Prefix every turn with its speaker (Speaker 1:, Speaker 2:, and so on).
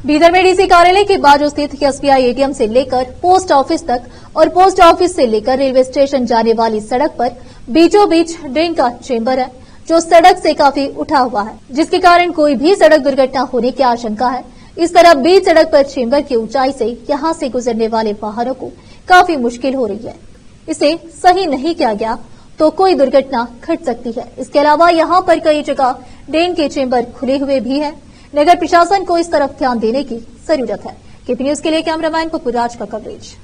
Speaker 1: बीदर में डीसी कार्यालय के बाजू स्थित एसबीआई एटीएम से लेकर पोस्ट ऑफिस तक और पोस्ट ऑफिस से लेकर रेलवे स्टेशन जाने वाली सड़क पर बीचों बीच ड्रेन का चेंबर है, जो सड़क से काफी उठा हुआ है, जिसके कारण कोई भी सड़क दुर्घटना होने की आशंका है। इस तरह बीच सड़क पर चेंबर की ऊंचाई से यहां से गुजरने वाले वाहनों को काफी मुश्किल हो रही है। इसे सही नहीं किया गया तो कोई दुर्घटना घट सकती है। इसके अलावा यहां पर कई जगह ड्रेन के चेंबर खुले हुए भी हैं। नगर प्रशासन को इस तरफ ध्यान देने की जरूरत है। केपी न्यूज के लिए कैमरामैन पप्पू राज का कवरेज।